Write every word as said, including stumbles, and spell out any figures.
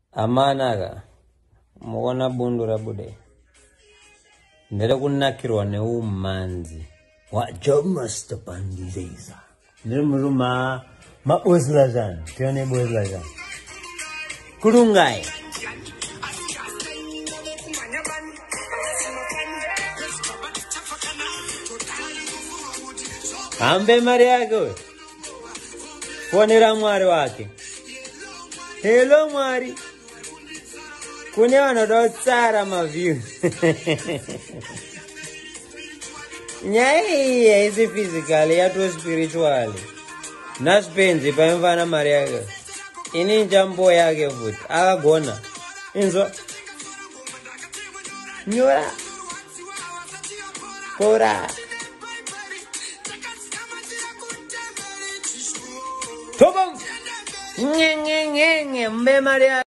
Amanaga muona bundura bude ndere kunakirwa neumanzi wa Jah Master pandizeza ndere muruma mabozla jana tione bozla jana kulungai ambe mari yako fonera mwari wake. Hello mwari kune vanoda kutsara maview nyaya iyi haisi physically yato spiritually naspenzi paimvana mari yake ini njambo yake futi akagona inzwa nyora kora tobom nge nge nge nge mbe mari yake